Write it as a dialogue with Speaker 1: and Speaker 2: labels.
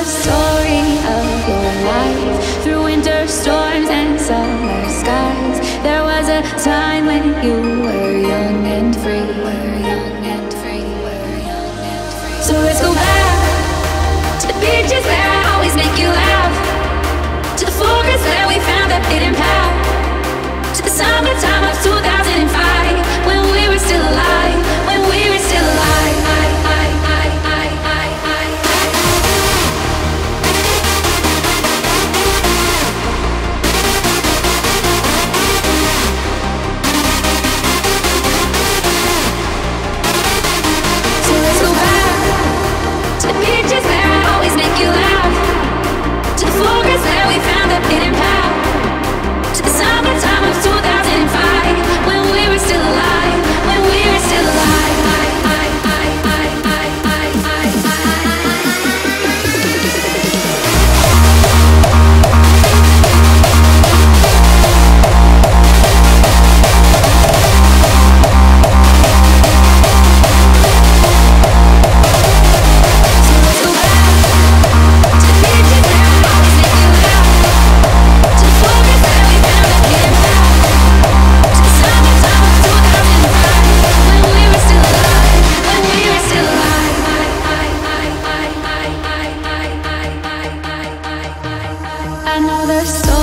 Speaker 1: the story of your life. Through winter storms and summer skies, there was a time when you were young and free. So let's go back to the beaches where I always make you laugh, to the forests where we found that hidden path, to the summertime of 2005, when we were still alive, when we were still alive. So let's go back to the beaches where I always make you laugh, to the forests where we found that hidden path, to the summertime of 2005, when we were still alive, when we were still alive. I know the story